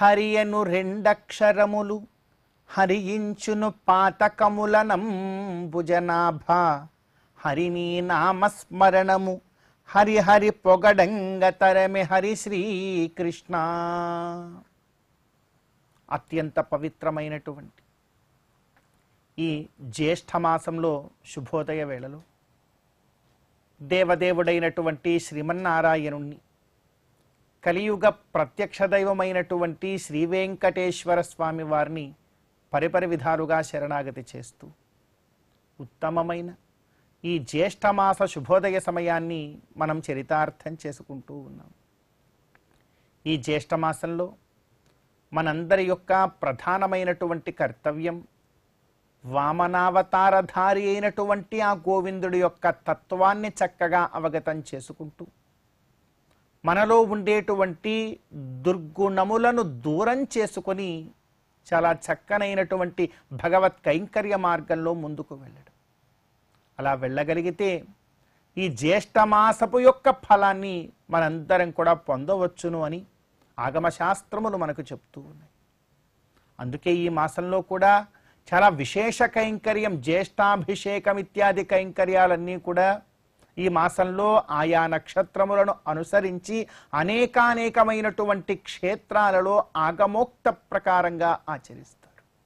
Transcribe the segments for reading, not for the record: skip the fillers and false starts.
హరియను రెండక్షరములు హరించును పాతకములనంబుజనాభ హరిని నామస్మరణము హరిహరి పొగడంగతరమే హరి శ్రీకృష్ణ. అత్యంత పవిత్రమైనటువంటి ఈ జ్యేష్ఠమాసంలో శుభోదయ వేళలో దేవదేవుడైనటువంటి శ్రీమన్నారాయణుణ్ణి, కలియుగ ప్రత్యక్ష దైవమైనటువంటి శ్రీ వెంకటేశ్వర స్వామి వారిని పరిపరి విధాలుగా శరణాగతి చేస్తూ ఉత్తమమైన ఈ జ్యేష్ఠమాస శుభోదయ సమయాన్ని మనం చరితార్థం చేసుకుంటూ ఉన్నాం. ఈ జ్యేష్ఠమాసంలో మనందరి యొక్క ప్రధానమైనటువంటి కర్తవ్యం వామనావతారధారి అయినటువంటి ఆ గోవిందుడి యొక్క తత్వాన్ని చక్కగా అవగతం చేసుకుంటూ మనలో ఉండేటువంటి దుర్గుణములను దూరం చేసుకొని చాలా చక్కనైనటువంటి భగవత్ కైంకర్య మార్గంలో ముందుకు వెళ్ళడం. అలా వెళ్ళగలిగితే ఈ జ్యేష్ఠమాసపు యొక్క ఫలాన్ని మనందరం కూడా పొందవచ్చును అని ఆగమశాస్త్రములు మనకు చెప్తూ ఉన్నాయి. అందుకే ఈ మాసంలో కూడా చాలా విశేష కైంకర్యం, జ్యేష్ఠాభిషేకం ఇత్యాది కైంకర్యాలన్నీ కూడా ఈ మాసంలో ఆయా నక్షత్రములను అనుసరించి అనేకానేకమైనటువంటి క్షేత్రాలలో ఆగమోక్త ప్రకారంగా ఆచరిస్తారు.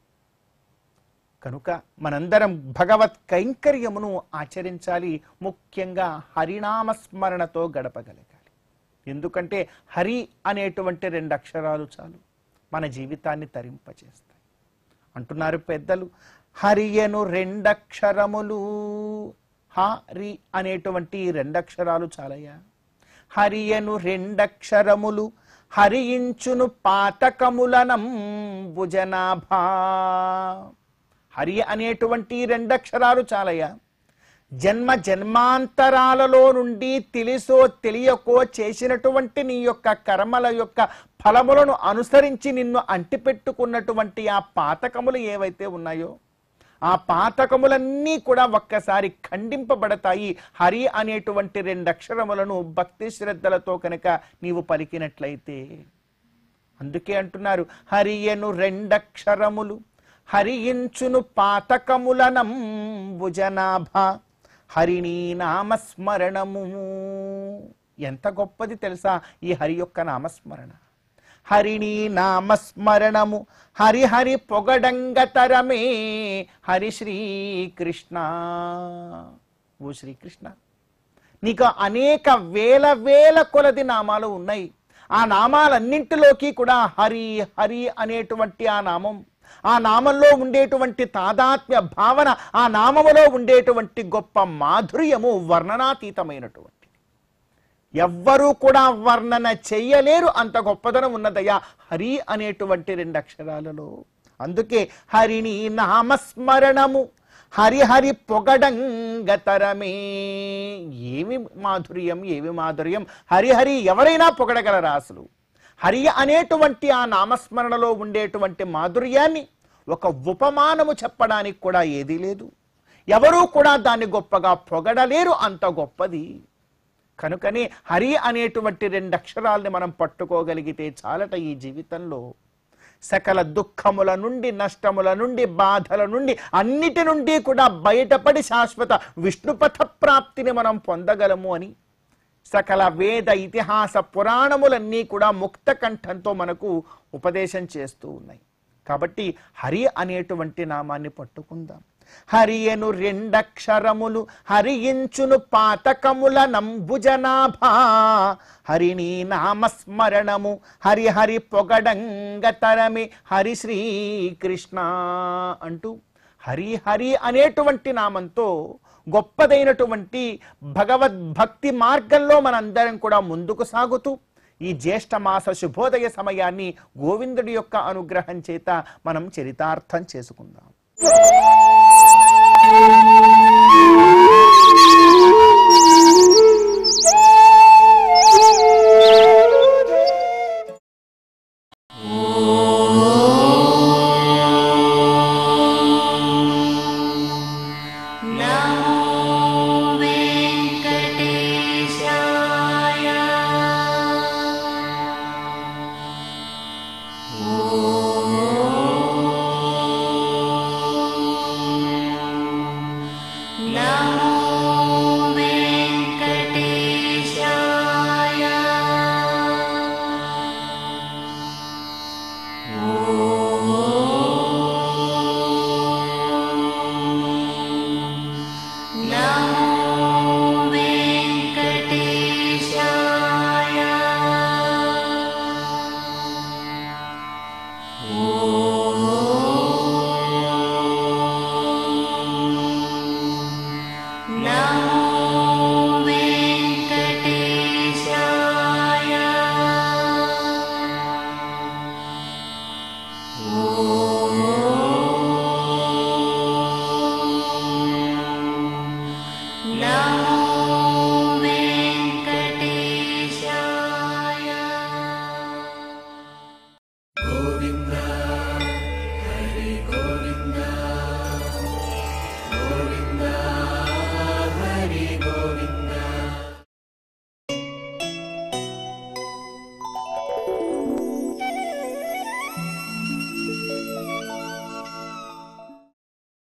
కనుక మనందరం భగవత్ కైంకర్యమును ఆచరించాలి. ముఖ్యంగా హరినామస్మరణతో గడపగలగాలి. ఎందుకంటే హరి అనేటువంటి 2 అక్షరాలు చాలు మన జీవితాన్ని తరింపచేస్తాయి. అంటున్నారు పెద్దలు, హరియను 2 అక్షరములు. హరి అనేటువంటి 2 అక్షరాలు చాలయ్యా. హరియను 2 అక్షరములు హరించును పాతకములనంబుజనాభా. హరి అనేటువంటి 2 అక్షరాలు చాలయ్యా. జన్మ జన్మాంతరాలలో నుండి తెలిసో తెలియకో చేసినటువంటి నీ యొక్క కర్మల యొక్క ఫలములను అనుసరించి నిన్ను అంటిపెట్టుకున్నటువంటి ఆ పాతకములు ఏవైతే ఉన్నాయో ఆ పాతకములన్నీ కూడా ఒక్కసారి ఖండింపబడతాయి హరి అనేటువంటి 2 అక్షరములను భక్తి శ్రద్ధలతో కనుక నీవు పలికినట్లయితే. అందుకే అంటున్నారు, హరియను 2 అక్షరములు హరించును పాతకములనంబుజనాభ హరిని నామస్మరణము. ఎంత గొప్పది తెలుసా ఈ హరి యొక్క నామస్మరణ. హరిని నామస్మరణము హరిహరి పొగడంగతరమే హరి శ్రీకృష్ణ. ఓ శ్రీకృష్ణ, నీకు అనేక వేల వేల కొలది నామాలు ఉన్నాయి. ఆ నామాలన్నింటిలోకి కూడా హరి హరి అనేటువంటి ఆ నామం, ఆ నామంలో ఉండేటువంటి తాదాత్మ్య భావన, ఆ నామములో ఉండేటువంటి గొప్ప మాధుర్యము వర్ణనాతీతమైనటువంటి, ఎవ్వరూ కూడా వర్ణన చెయ్యలేరు అంత గొప్పదనం ఉన్నదయ్యా హరి అనేటువంటి 2 అక్షరాలలో. అందుకే హరిని నామస్మరణము హరిహరి పొగడంగతరమే. ఏమి మాధుర్యం, ఏమి మాధుర్యం! హరిహరి ఎవరైనా పొగడగలరా? అసలు హరి అనేటువంటి ఆ నామస్మరణలో ఉండేటువంటి మాధుర్యాన్ని ఒక ఉపమానము చెప్పడానికి కూడా ఏదీ లేదు. ఎవరూ కూడా దాన్ని గొప్పగా పొగడలేరు, అంత గొప్పది. కనుకనే హరి అనేటువంటి 2 అక్షరాలని మనం పట్టుకోగలిగితే చాలట ఈ జీవితంలో సకల దుఃఖముల నుండి, నష్టముల నుండి, బాధల నుండి, అన్నిటి నుండి కూడా బయటపడి శాశ్వత విష్ణుపథ ప్రాప్తిని మనం పొందగలము అని సకల వేద ఇతిహాస పురాణములన్నీ కూడా ముక్త కంఠంతో మనకు ఉపదేశం చేస్తూ ఉన్నాయి. కాబట్టి హరి అనేటువంటి నామాన్ని పట్టుకుందాం. హరియను 2 అక్షరములు హరించును పాతకములనంబుజనాభా హరిని నామస్మరణము హరిహరి పొగడంగతరమే హరి శ్రీకృష్ణ అంటూ హరి హరి అనేటువంటి నామంతో గొప్పదైనటువంటి భగవద్భక్తి మార్గంలో మనందరం కూడా ముందుకు సాగుతూ ఈ జ్యేష్ఠమాస శుభోదయ సమయాన్ని గోవిందుడి యొక్క అనుగ్రహం చేత మనం చరితార్థం చేసుకుందాం. ఓ No.